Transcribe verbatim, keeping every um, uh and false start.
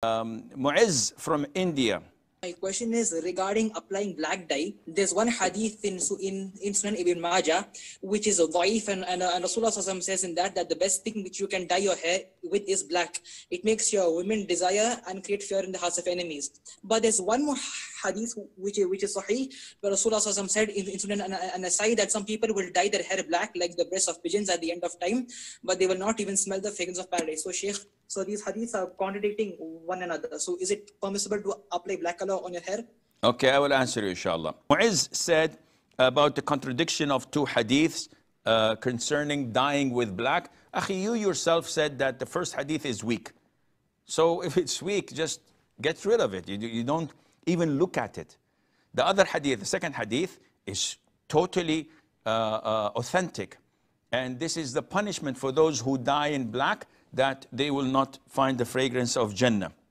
Um, Mu'izz from India. My question is regarding applying black dye. There's one hadith in in, in Sunan Ibn Majah, which is a dhaif, and, and, and Rasulullah says in that that the best thing which you can dye your hair with is black. It makes your women desire and create fear in the hearts of enemies. But there's one more hadith which, which is sahih, where Rasulullah said in, in Sunan An-Nasai that some people will dye their hair black like the breasts of pigeons at the end of time, but they will not even smell the fragrance of paradise. So Shaykh, so these hadiths are contradicting one another. So is it permissible to apply black color on your hair? Okay, I will answer you, inshallah. Mu'izz said about the contradiction of two hadiths uh, concerning dyeing with black. Akhi, you yourself said that the first hadith is weak. So if it's weak, just get rid of it. You, you don't even look at it. The other hadith, the second hadith, is totally uh, uh, authentic. And this is the punishment for those who dye in black, that they will not find the fragrance of Jannah.